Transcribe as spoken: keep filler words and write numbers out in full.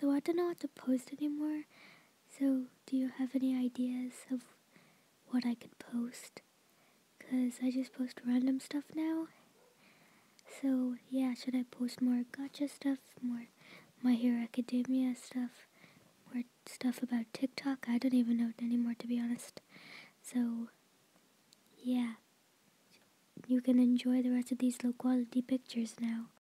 So I don't know what to post anymore. So do you have any ideas of what I could post? Cause I just post random stuff now. So yeah, should I post more gacha stuff, more My Hero Academia stuff, more stuff about TikTok? I don't even know it anymore, to be honest. So yeah, you can enjoy the rest of these low quality pictures now.